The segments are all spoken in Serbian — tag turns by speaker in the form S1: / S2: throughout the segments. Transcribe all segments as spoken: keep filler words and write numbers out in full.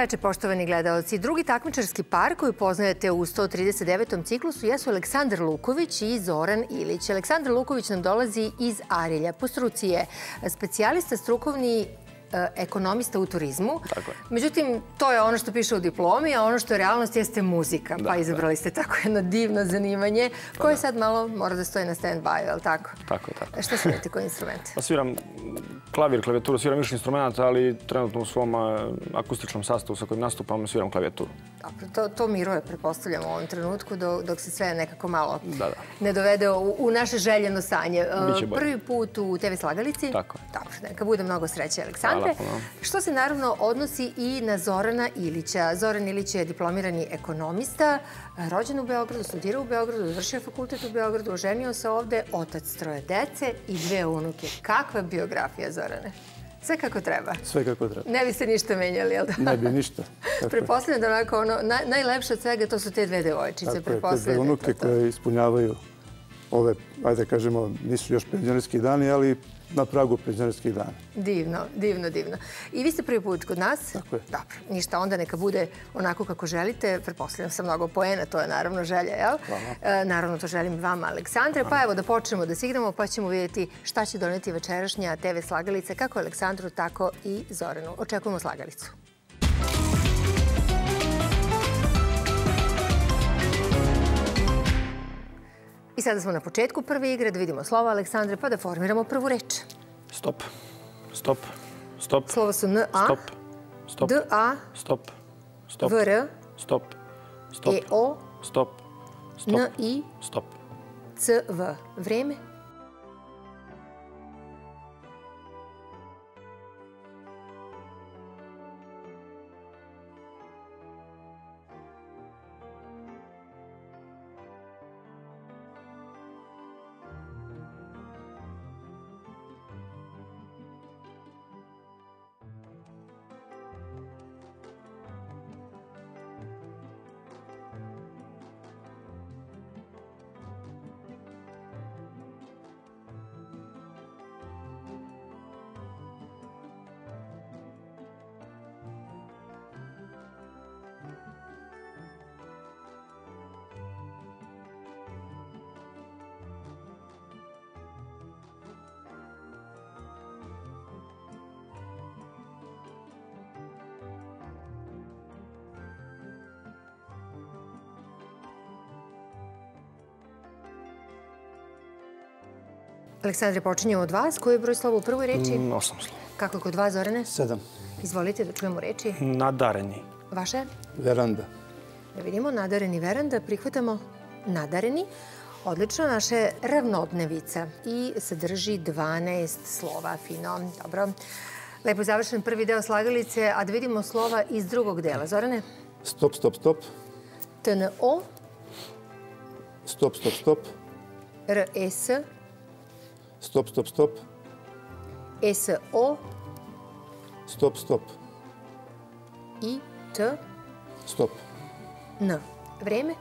S1: veče, poštovani gledaoci. Drugi takmičarski par koji poznajete u sto trideset devetom ciklusu jesu Aleksandar Luković i Zoran Ilić. Aleksandar Luković nam dolazi iz Arilja. Po struci je specijalista, strukovni ekonomista u turizmu. Međutim, to je ono što piše u diplomi, a ono što je realnost jeste muzika. Pa izabrali ste tako jedno divno zanimanje koje sad malo mora da stoji na stand-by, je li tako?
S2: Tako je, tako.
S1: Šta svirate, koji instrument?
S2: Sviram klavir, klavijaturu, sviram više instrumenta, ali trenutno u svom akustičnom sastavu sa kojim nastupam sviram klavijaturu.
S1: Dobro, to miruje, pretpostavljam, u ovom trenutku, dok se sve nekako malo ne dovede u naše željeno stanje. Prvi put u te ve Slagalici.
S2: Tako.
S1: Dobro, neka bude mnogo sreće, Aleksandre. Što se naravno odnosi i na Zorana Ilića. Zoran Ilić je diplomirani ekonomista, rođen u Beogradu, studirao u Beogradu, završio fakultet u Beogradu, oženio se ovde, otac troje dece i dve unuke. Kakva biografija, Zorane? Sve kako treba.
S3: Sve kako treba.
S1: Ne biste ništa menjali, jel da?
S3: Ne bi ništa.
S1: Pretpostavljam da onako ono, najlepše od svega to su te dve devojčice.
S3: Tako je, te dve unuke koje ispunjavaju ove, ajde kažemo, nisu još penzionerski dani, ali na pragu penzionerskih dana.
S1: Divno, divno, divno. I vi ste prvi put kod nas?
S3: Tako je.
S1: Dobro, ništa, onda neka bude onako kako želite. Pretpostavljam sa mnogo poena, to je naravno želja, jel?
S3: Hvala.
S1: Naravno, to želim vama, Aleksandre. Pa evo da počnemo da se igramo, pa ćemo vidjeti šta će doneti večerašnja te ve Slagalica, kako Aleksandru, tako i Zoranu. Očekujemo Slagalicu. I sada smo na početku prve igre, da vidimo slova, Aleksandre, pa da formiramo prvu reč.
S2: Stop. Stop. Stop.
S1: Slova su N A,
S2: Stop. Stop.
S1: D A,
S2: Stop. Stop.
S1: V R,
S2: Stop. Stop.
S1: E O,
S2: Stop.
S1: N I,
S2: Stop.
S1: C V. Vreme? Aleksandre, počinjemo od vas. Koji je broj slova u prvoj reči?
S2: Osam slova.
S1: Kako je kod vas, Zorane?
S3: Sedam.
S1: Izvolite da čujemo reči.
S2: Nadareni.
S1: Vaše?
S3: Veranda.
S1: Da vidimo, nadareni veranda. Prihvatamo nadareni. Odlično, naše ravnodnevica. I sadrži dvanaest slova. Fino. Dobro. Lepo završen prvi deo Slagalice, a da vidimo slova iz drugog dela. Zorane?
S3: Stop, stop, stop.
S1: T N O.
S3: Stop, stop, stop.
S1: R S.
S3: Stop, stop, stop.
S1: S O.
S3: Stop, stop.
S1: I T.
S3: Stop.
S1: N. Vreme?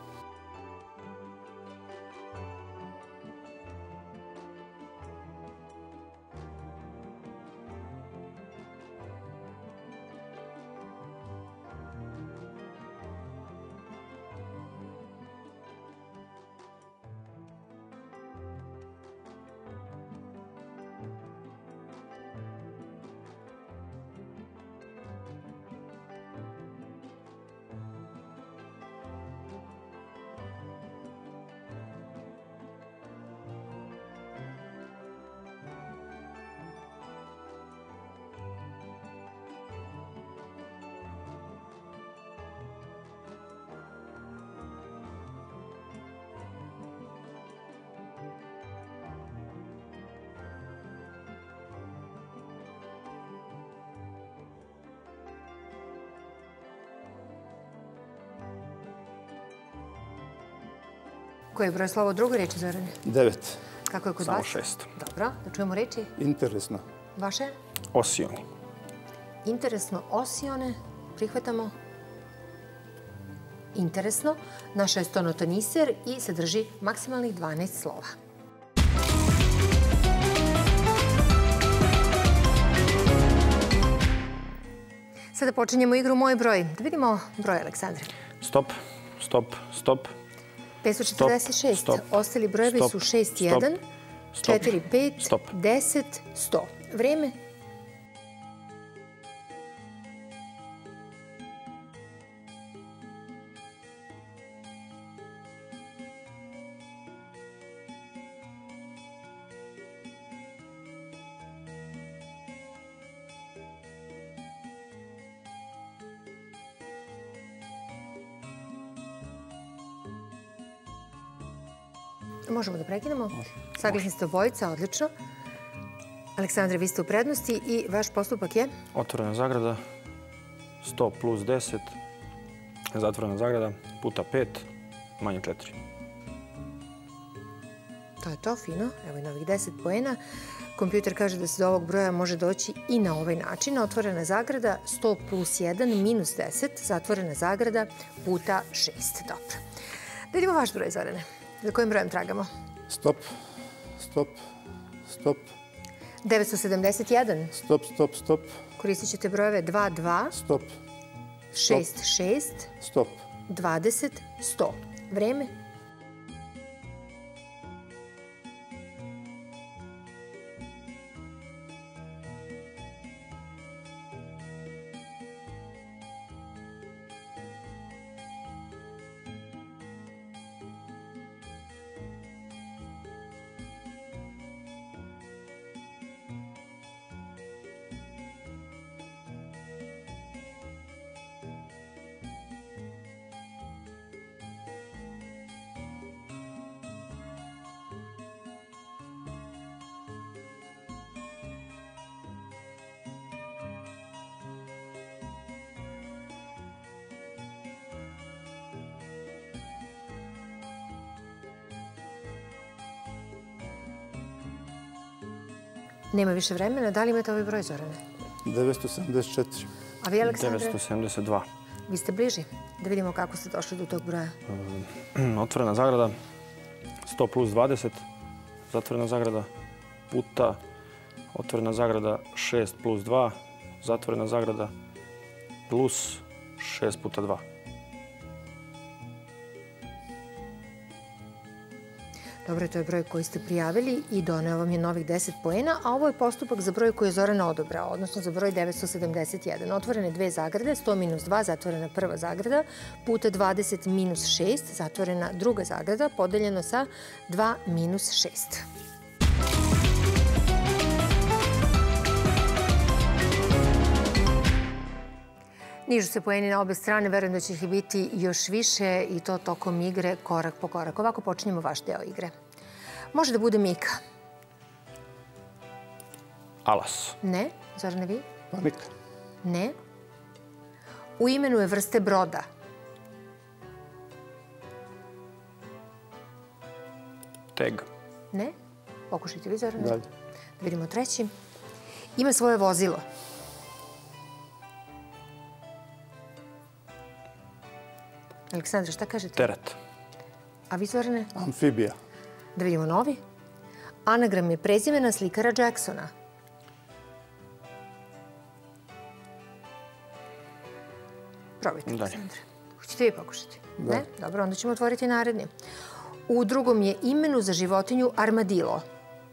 S1: Koji je broj slova u drugoj reči, Zorane?
S3: Devet.
S1: Kako je kod vas?
S2: Samo šest.
S1: Dobro, da čujemo reči.
S3: Interesno.
S1: Vaše?
S2: Osioni.
S1: Interesno, osione. Prihvatamo. Interesno. Naša je stonotoniser i sadrži maksimalnih dvanaest slova. Sada počinjemo igru Moj broj. Da vidimo broj Aleksandre.
S2: Stop, stop, stop.
S1: petsto četrdeset šest. Ostali brojevi su šest jedan, četiri pet, deset, sto. Vreme? Možemo da prekinemo? Saglasni ste obojica, odlično. Aleksandre, vi ste u prednosti i vaš postupak je?
S2: Otvorena zagrada, sto plus deset, zatvorena zagrada, puta pet, manje četiri.
S1: To je to, fino. Evo i novih deset poena. Kompjuter kaže da se do ovog broja može doći i na ovaj način. Otvorena zagrada, sto plus jedan, minus deset, zatvorena zagrada, puta šest. Dobro. Da vidimo vaš broj, Zorane. Za kojim brojem tragamo?
S3: Stop, stop, stop.
S1: devetsto sedamdeset jedan.
S3: Stop, stop, stop.
S1: Koristit ćete brojeve dva dva,
S3: Stop,
S1: šest šest,
S3: stop.
S1: dvadeset, sto. Vreme? Nema više vremena. Da li imate ovaj broj, Zorane?
S3: devetsto sedamdeset četiri.
S1: A vi, Aleksandre?
S2: devetsto sedamdeset dva.
S1: Vi ste bliži. Da vidimo kako ste došli do tog broja.
S2: Otvorena zagrada, sto plus dvadeset, zatvorena zagrada, puta, otvorena zagrada, šest plus dva, zatvorena zagrada, plus šest puta dva.
S1: Dobro, to je broj koji ste prijavili i doneo vam je novih deset poena, a ovo je postupak za broj koji je Zorana odobrao, odnosno za broj devetsto sedamdeset jedan. Otvorene dve zagrade, sto minus dva, zatvorena prva zagrada, puta dvadeset minus šest, zatvorena druga zagrada, podeljeno sa dva minus šest. Nižu se poeni na obe strane, verujem da će ih biti još više i to tokom igre korak po korak. Ovako počinjemo vaš deo igre. Može da bude Mika.
S2: Alas.
S1: Ne. Zorane, vi?
S3: Panika.
S1: Ne. U imenu je vrste broda.
S2: Teg.
S1: Ne. Pokušajte vi, Zorane.
S3: Dalje.
S1: Da vidimo treći. Ima svoje vozilo. Aleksandra, šta kažete?
S2: Teret.
S1: A vi, Zorane?
S3: Amfibija.
S1: Da vidimo novi. Anagram je prezimena slikara Jacksona. Probajte, Aleksandra. Hoćete vi pokušati? Ne? Dobro, onda ćemo otvoriti naredni. U drugom je imenu za životinju armadilo.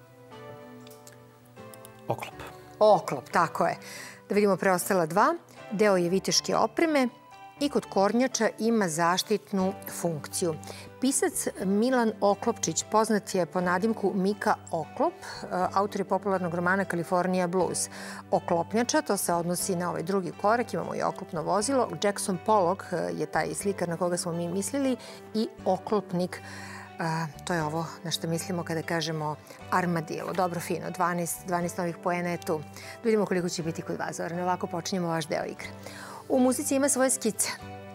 S2: Oklop.
S1: Oklop, tako je. Da vidimo preostala dva. Deo je viteške opreme i kod kornjača ima zaštitnu funkciju. Pisac Milan Oklopčić poznat je po nadimku Mika Oklop, autor je popularnog romana Kalifornija blues. Oklopnjača, to se odnosi na ovaj drugi korak, imamo i oklopno vozilo. Jackson Pollock je taj slikar na koga smo mi mislili i oklopnik. To je ovo na što mislimo kada kažemo armadilo. Dobro, fino, dvanaest novih poena je tu. Da vidimo koliko će biti kod vas, Zorane. Ovako počinjemo vaš deo igre. U muzici ima svoje skice.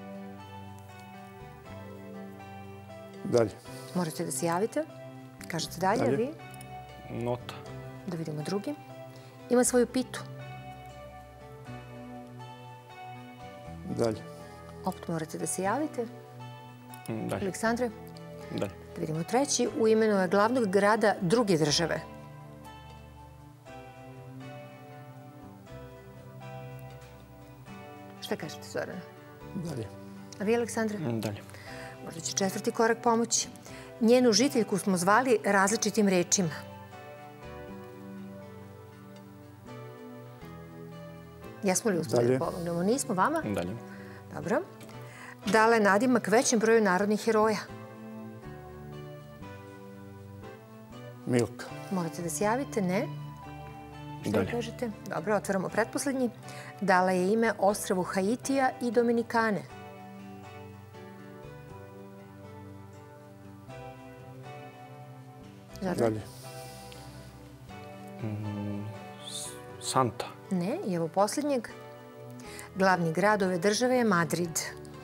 S3: Dalje.
S1: Morate da se javite. Kažete dalje, a vi?
S2: Nota.
S1: Da vidimo drugi. Ima svoju pitu.
S3: Dalje.
S1: Opet morate da se javite.
S2: Dalje.
S1: Aleksandre?
S2: Dalje.
S1: Da vidimo treći. U imenu je glavnog grada druge države. Šta kažete, Zorana?
S3: Dalje.
S1: A vi, Aleksandra?
S2: Dalje.
S1: Možda će četvrti korak pomoći. Njenu žiteljku smo zvali različitim rečima. Jesmo li uspjeli da pomognemo? Nismo vama?
S2: Dalje.
S1: Dobro. Dala je nadimak većem broju narodnih heroja.
S3: Milka.
S1: Morate da se javite, ne? Što
S2: Dalje.
S1: kažete? Dobro, otvaramo pretposlednji. Dala je ime ostrvu Haitija i Dominikane.
S3: Dalje.
S2: Santa.
S1: Ne, i evo posljednjeg. Glavni grad ove države je Madrid.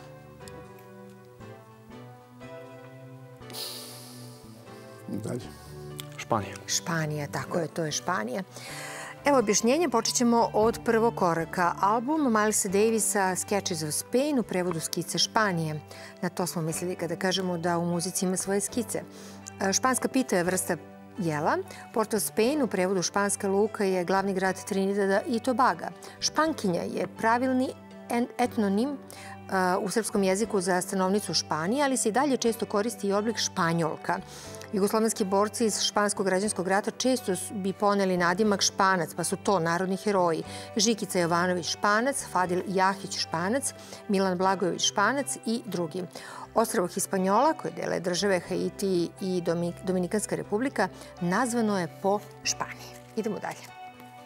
S3: Dalje.
S2: Španija.
S1: Španija, tako je, to je Španija. Evo objašnjenje, počet ćemo od prvog koraka. Album Milesa Davisa Sketches of Spain u prevodu skice Španije. Na to smo mislili kada kažemo da u muzici ima svoje skice. Španska pita je vrsta jela. Port of Spain u prevodu španska luka je glavni grad Trinidada i Tobaga. Špankinja je pravilni etnonim u srpskom jeziku za stanovnicu Španije, ali se i dalje često koristi i oblik Španjolka. Jugoslovenski borci iz Španskog građanskog rata često bi poneli nadimak Španac, pa su to narodni heroji. Žikica Jovanović Španac, Fadil Jahić Španac, Milan Blagojević Španac i drugi. Ostrvo Hispanjola, koje dele države Haiti i Dominikanska republika, nazvano je po Španiji. Idemo dalje.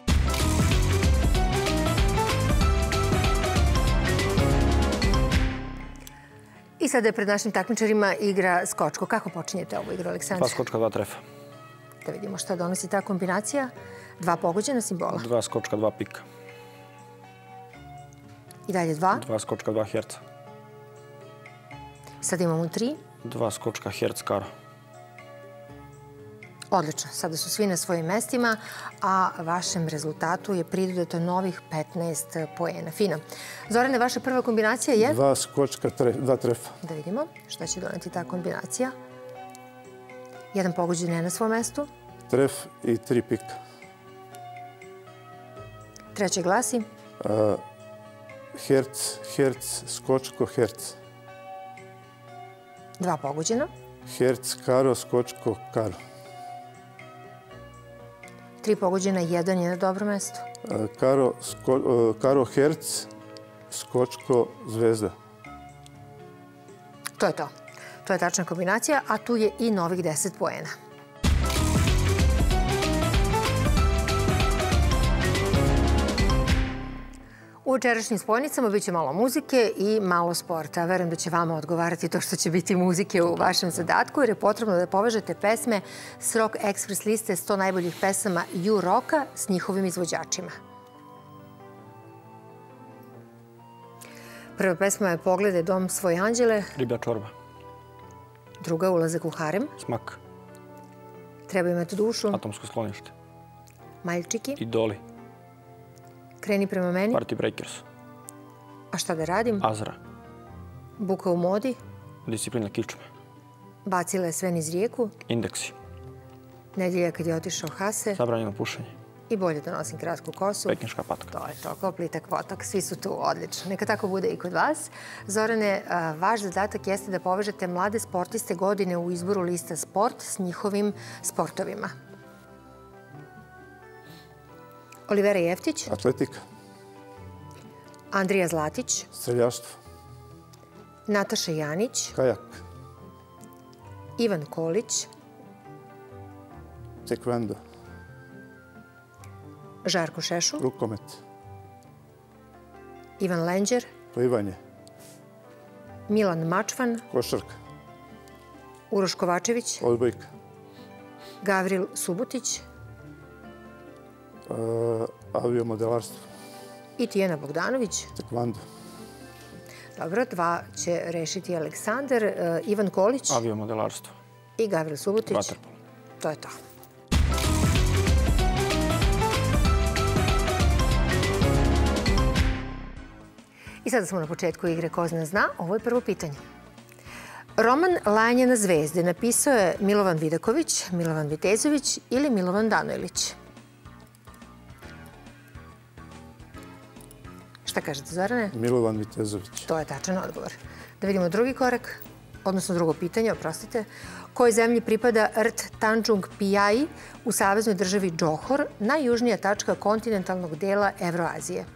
S1: I sada je pred našim takmičarima igra skočko. Kako počinjete ovu igru, Aleksandar?
S2: Dva skočka, dva trefa.
S1: Da vidimo šta donosi ta kombinacija. Dva pogođena simbola.
S2: Dva skočka, dva pika.
S1: I dalje dva.
S2: Dva skočka, dva herca.
S1: Sada imamo tri.
S2: Dva skočka, herc, karo.
S1: Odlično. Sada su svi na svojim mestima, a vašem rezultatu je pridodato novih petnaest poena. Fino. Zorane, vaša prva kombinacija je?
S3: Dva skočka, dva trefa.
S1: Da vidimo šta će doneti ta kombinacija. Jedan pogođen je na svom mestu.
S3: Tref i tri pika.
S1: Treće glasi?
S3: Herc, herc, skočko, herc.
S1: Dva pogođena.
S3: Herc, karo, skočko, karo.
S1: Tri pogođena, jedan je na dobro mesto.
S3: Karo, karo, herc, skočko, zvezda.
S1: To je to. To je tačna kombinacija, a tu je i novih deset poena. U večerašnjim spojnicama biće malo muzike i malo sporta. Verujem da će vama odgovarati to što će biti muzike u vašem zadatku, jer je potrebno da povežete pesme s Rock Express liste sto najboljih pesama U Rocka s njihovim izvođačima. Prva pesma je Pogledaj dom svoje anđele.
S2: Riblja čorba.
S1: Druga Ulazak u harem.
S2: Smak.
S1: Treba imati dušu.
S2: Atomsko sklonište.
S1: Maljčiki.
S2: Idoli.
S1: Kreni prema meni.
S2: Party Breakers.
S1: A šta da radim?
S2: Azra.
S1: Buka u modi.
S2: Disciplina kičme.
S1: Bacila je sve niz rijeku.
S2: Indeksi.
S1: Nedelja kad je otišao Hase.
S2: Zabranjeno pušenje.
S1: I bolje da nosim kratku kosu.
S2: Pekinška patka.
S1: To je to, kao plitak potok. Svi su tu odlično. Neka tako bude i kod vas. Zorane, vaš zadatak jeste da povežete mlade sportiste godine u izboru lista sport s njihovim sportovima. Olivera Jeftić.
S3: Atletika.
S1: Andrija Zlatić.
S3: Streljaštvo.
S1: Nataša Janić.
S3: Kajak.
S1: Ivan Kolić.
S3: Tekvendo.
S1: Žarko Šešul.
S3: Rukomet.
S1: Ivan Lenđer.
S3: Plivanje.
S1: Milan Mačvan.
S3: Košarka.
S1: Uroš Kovačević.
S3: Odbojka.
S1: Gavril Subotić.
S3: Aviomodelarstvo.
S1: I Tijena Bogdanović.
S3: Tekvando.
S1: Dobro, dva će rešiti Aleksandar. Ivan Kolić.
S2: Aviomodelarstvo.
S1: I Gavril Subotić.
S2: Vaterpolo.
S1: To je to. I sada smo na početku igre Ko zna zna. Ovo je prvo pitanje. Roman Lajanje na zvezde napisao je Milovan Vidaković, Milovan Vitezović ili Milovan Danojlić? Šta kažete, Zorane?
S3: Milovan Vitezović.
S1: To je tačan odgovor. Da vidimo drugi korak, odnosno drugo pitanje, oprostite. Kojoj zemlji pripada rt Tanjung Piai u saveznoj državi Džohor, najjužnija tačka kontinentalnog dela Evroazije?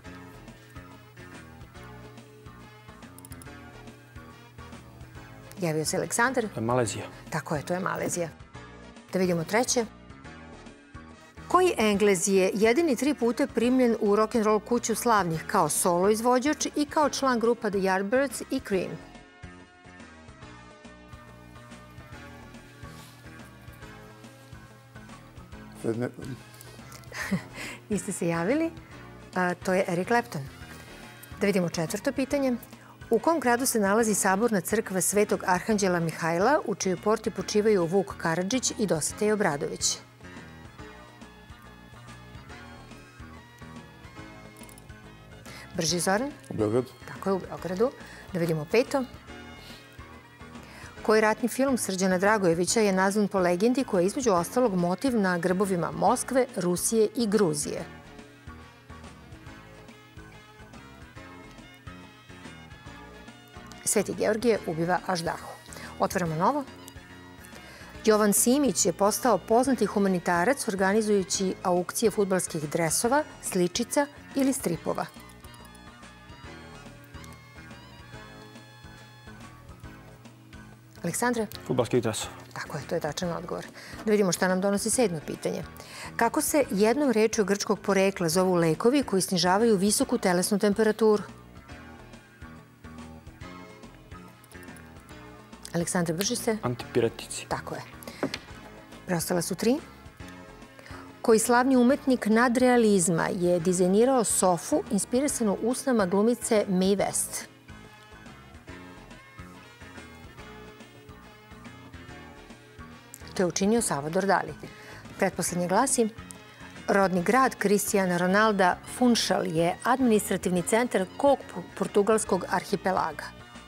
S1: Javio se Aleksandar.
S2: Malezija.
S1: Tako je, to je Malezija. Da vidimo treće. Koji Englez je jedini tri puta primljen u rock'n'roll kuću slavnih kao solo izvođač i kao član grupa The Yardbirds i Cream? Vi ste se javili. To je Eric Clapton. Da vidimo četvrto pitanje. U kom gradu se nalazi saborna crkva Svetog Arhanđela Mihajla, u čijoj porti počivaju Vuk Karadžić i Dositej Obradović? Brži, Zoran?
S3: U Beogradu.
S1: Tako je, u Beogradu. Da vidimo peto. Koji ratni film Srđana Dragojevića je nazvan po legendi koja je između ostalog motiv na grbovima Moskve, Rusije i Gruzije? Sveti Georgije ubiva Aždahu. Otvaramo novo. Jovan Simić je postao poznati humanitarac organizujući aukcije fudbalskih dresova, sličica ili stripova. Aleksandre?
S2: Fudbalskih dresova.
S1: Tako je, to je tačan odgovor. Da vidimo šta nam donosi sedmo pitanje. Kako se jednom rečju grčkog porekla zovu lekovi koji snižavaju visoku telesnu temperaturu? Aleksandre, brži se.
S2: Antipiretici.
S1: Tako je. Preostala su tri. Koji slavni umetnik nadrealizma je dizajnirao sofu inspirisanu usnama glumice Mae West? To je učinio Salvador Dali. Pretposlednje glasi. Rodni grad Cristiana Ronalda Funchal je administrativni centar kog portugalskog arhipelaga?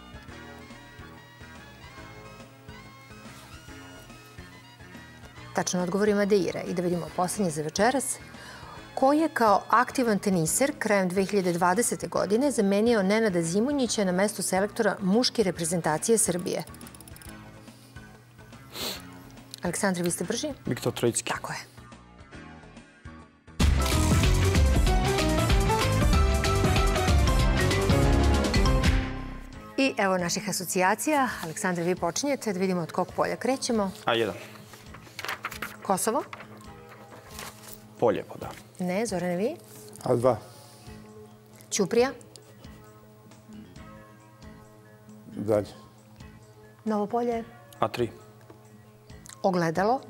S1: Tačno odgovor je Madeira. I da vidimo poslednje za večeras. Ko je kao aktivan teniser krajem dve hiljade dvadesete. godine zamenio Nenada Zimonjića na mestu selektora muške reprezentacije Srbije? Aleksandre, vi ste brži?
S2: Viktor Trojicki.
S1: Tako je. I evo naših asocijacija. Aleksandre, vi počinjete. Da vidimo od kog polja krećemo.
S2: A jedan.
S1: Kosovo?
S2: Poljevo, da.
S1: Ne, Zorane, vi?
S3: A dva.
S1: Ćuprija?
S3: Dalje.
S1: Novo polje?
S2: A tri.
S1: Ogledalo?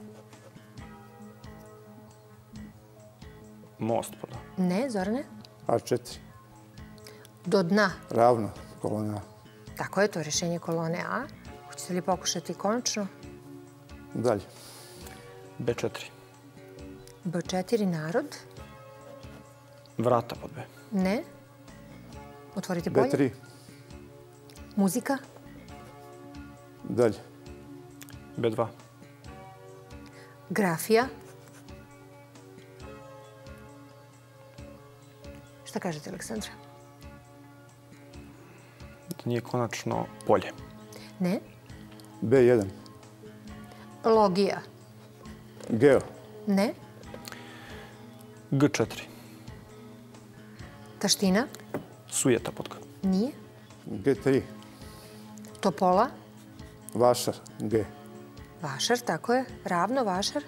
S2: Most, pa da.
S1: Ne, Zorane?
S3: A četiri.
S1: Do dna?
S3: Ravno, kolona A.
S1: Tako je, to je rješenje kolone A. Hoćete li pokušati konačno?
S3: Dalje.
S2: B četiri.
S1: B četiri, narod?
S2: Vrata pod B.
S1: Ne. Otvorite polje.
S3: B tri.
S1: Muzika?
S3: Dalje.
S2: B dva.
S1: Grafija? Šta kažete, Aleksandra?
S2: Da nije konačno polje.
S1: Ne.
S3: B jedan.
S1: Logija?
S3: Geo.
S1: Ne.
S2: G četiri.
S1: Taština?
S2: Sujeta pod G.
S1: Nije.
S3: G tri.
S1: Topola?
S3: Vašar. G.
S1: Vašar, tako je. Ravno, vašar.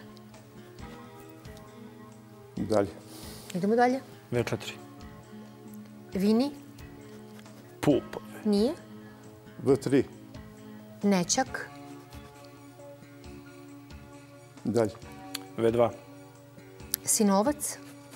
S3: Dalje.
S1: Idemo dalje.
S2: V četiri.
S1: Vini?
S2: Pul pod V.
S1: Nije.
S3: V tri.
S1: Nećak?
S3: Dalje.
S2: V dva.
S1: Sinovac?
S2: E,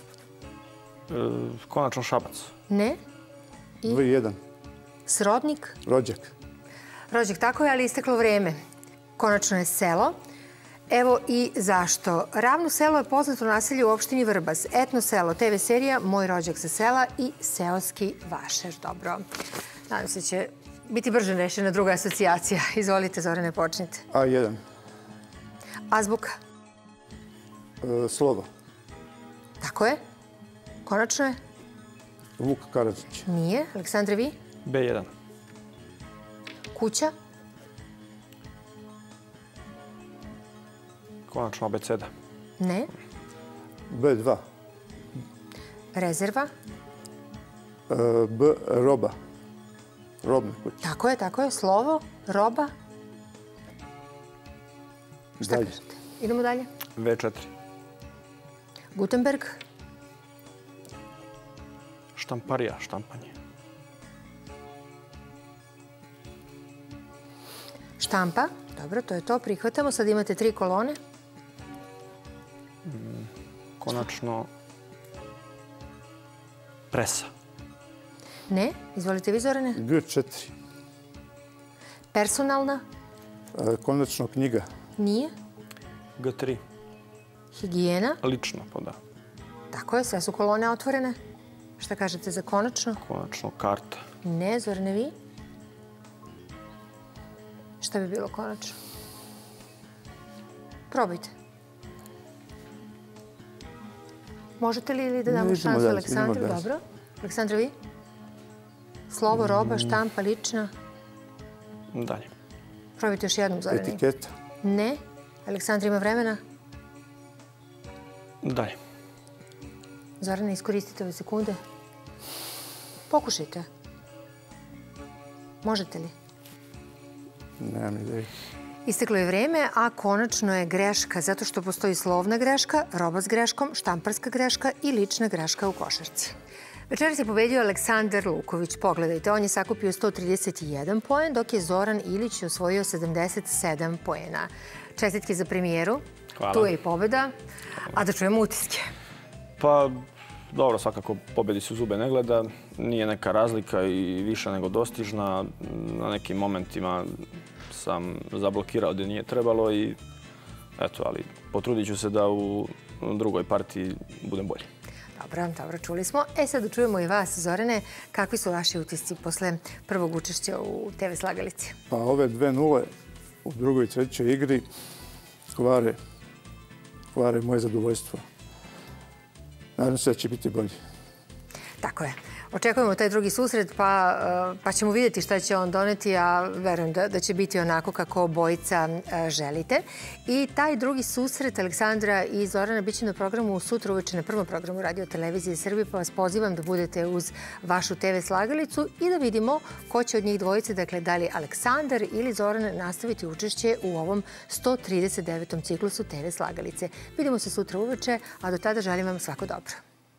S2: konačno Šabac.
S1: Ne. I
S3: V jedan.
S1: srodnik?
S3: Rođak.
S1: Rođak, tako je, ali isteklo vreme. Konačno je selo. Evo i zašto. Ravno selo je poznato naselje u opštini Vrbas. Etno selo, te ve serija Moj rođak sa sela i seoski vašar. Dobro. Nadam se će biti brže rešena druga asocijacija. Izvolite, Zorane, počnite.
S3: A jedan.
S1: Azbuka.
S3: E, slovo.
S1: Tako je. Konačno je.
S3: Vuk Karadžić.
S1: Nije. Aleksandra, vi?
S2: be jedan.
S1: Kuća?
S2: Konačno abeceda.
S1: Ne.
S3: be dva.
S1: Rezerva?
S3: B. Roba. Robna kuća.
S1: Tako je, tako je. Slovo? Roba? Šta
S3: Dalje.
S1: kažete? Idemo dalje.
S2: ve četiri.
S1: Gutenberg?
S2: Štamparija, štampanje.
S1: Štampa? Dobro, to je to. Prihvatamo. Sad imate tri kolone.
S2: Konačno presa.
S1: Ne. Izvolite vi, Zorane.
S3: G četiri.
S1: Personalna?
S3: Konačno knjiga.
S1: Nije.
S2: ge tri.
S1: Higijena?
S2: Lično, pa da.
S1: Tako je, sve su kolone otvorene. Šta kažete za konačno?
S2: Konačno karta.
S1: Ne, Zorane, vi? Šta bi bilo konačno? Probajte. Možete li ili da damo
S3: Idemo
S1: šansu
S3: dalje,
S1: Aleksandru?
S3: idemo dalje.
S1: Dobro. Aleksandra, vi? Slovo, roba, štampa, lična.
S2: Dalje.
S1: Probajte još jednom, Zorane.
S3: Etiketa.
S1: Ne. Aleksandra, ima vremena?
S2: Dalje.
S1: Zorane, iskoristite ove sekunde. Pokušajte. Možete li?
S3: Nemam ideje.
S1: Isteklo je vreme, a konačno je greška zato što postoji slovna greška, roba s greškom, štamparska greška i lična greška u košarci. Večeras je pobedio Aleksandar Luković. Pogledajte, on je sakupio sto trideset jedan poen, dok je Zoran Ilić osvojio sedamdeset sedam poena. Čestitke za premijeru.
S2: Hvala.
S1: Tu je i pobjeda. A da čujemo utiske.
S2: Pa, dobro, svakako pobedi se u zube ne gleda. Nije neka razlika i više nego dostižna. Na nekim momentima sam zablokirao gdje nije trebalo i eto, ali potrudit ću se da u drugoj partiji budem bolji.
S1: Dobro, dobro, čuli smo. E sad da čujemo i vas, Zorane, kakvi su vaši utisci posle prvog učešća u te ve slagalici?
S3: Pa ove dve nule u drugoj i trećoj igri kvare, kvare moje zadovoljstvo. Nadam se da će biti bolji.
S1: Tako je. Očekujemo taj drugi susret, pa, pa ćemo vidjeti šta će on doneti, a verujem da, da će biti onako kako obojica želite. I taj drugi susret Aleksandra i Zorana bit će na programu sutra uveče na prvom programu Radio Televizije Srbije, pa vas pozivam da budete uz vašu te ve slagalicu i da vidimo ko će od njih dvojice, dakle, da li Aleksandar ili Zoran nastaviti učešće u ovom sto trideset devetom ciklusu te ve slagalice. Vidimo se sutra uveče, a do tada želim vam svako dobro.